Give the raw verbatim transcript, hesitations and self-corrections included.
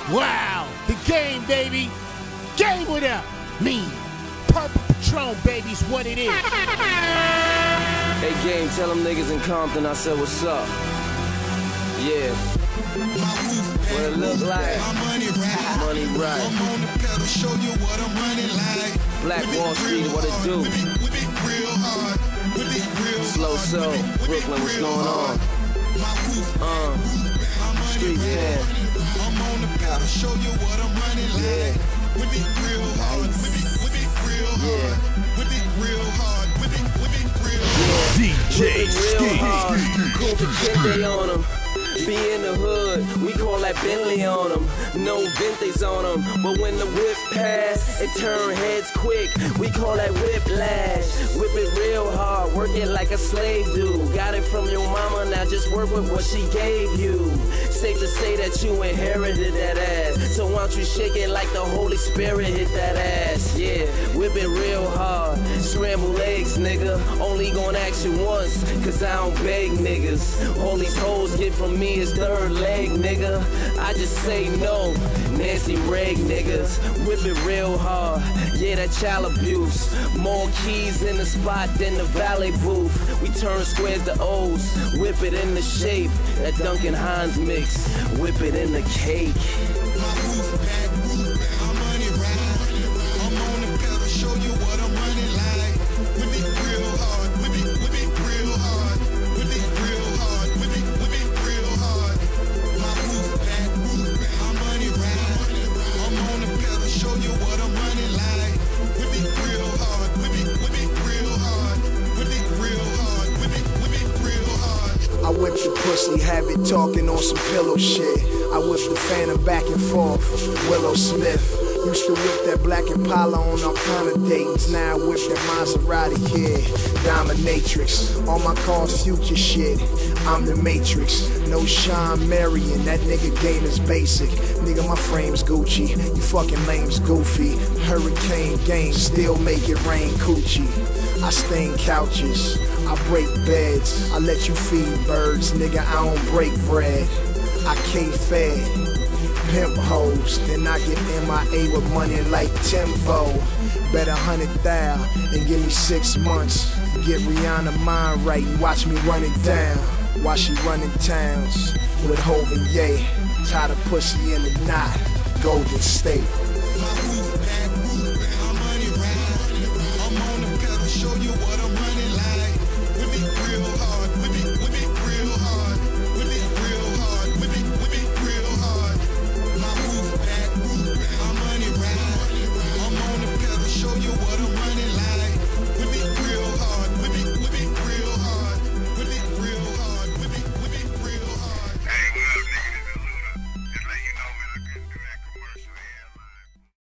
Wow, the game, baby. Game without me. Purple Patron, baby's what it is. Hey, game, tell them niggas in Compton I said what's up. Yeah. What it look like? Money right. Money right. I'm on the pedal, show you what I'm running like. Black Wall Street, what it do? Slow Soul, Brooklyn, what's going on? Uh, Street fan. I'm on the pedal, show you what I'm running like. Whip it real hard, whip it, whip it real hard, whip it real hard, whip it, whip it real hard. D J Ski. Cool for Kente on them. Be in the hood, we call that Bentley on them. No vintage on them, but when the whip pass, it turn heads quick. We call that whiplash. Whip it real hard, work it like a slave do. Got it from your mama, now just work with what she gave you. Safe to say that you inherited that ass. So why don't you shake it like the Holy Spirit hit that ass? Yeah, whip it real hard. Scramble eggs, nigga. Only gonna ask you once, cause I don't beg niggas. All these hoes get from me is third leg, nigga. I just say no. Nancy Reg niggas. Whip it real hard. Yeah, that child abuse. More keys in the spot than the valet booth. We turn squares to O's. Whip it in the shape. That Duncan Hines mix. Whip it in the cake. My roof back, roof back. I'm money right. I'm on the pedal, show you what I'm running like. Whip it real hard. Whip it, whip it real hard. Whip it real hard. Whip it, whip it real hard. My roof back, roof back. I'm money right. I'm on the pedal, show you what I'm running like. Whip it real hard. Whip it, whip it real hard. Whip it real hard. Whip it, whip it real hard. I whip the pussy, have it talking on some pillow shit. I whip the phantom back and forth, Willow Smith. Used to whip that black Impala on all kind of dates. Now I whip that Maserati kid, Dominatrix. All my cars future shit, I'm the Matrix. No Sean Marion, that nigga game is basic. Nigga, my frame's Gucci, you fucking lame's goofy. Hurricane game, still make it rain coochie. I stain couches, I break beds, I let you feed birds, nigga, I don't break bread. I can't fed, pimp hoes, then I get M I A with money like Timbo. Bet a hundred thou and give me six months. Get Rihanna mind right and watch me run it down. While she running towns with Hov and Ye. Tie the pussy in the knot, Golden State.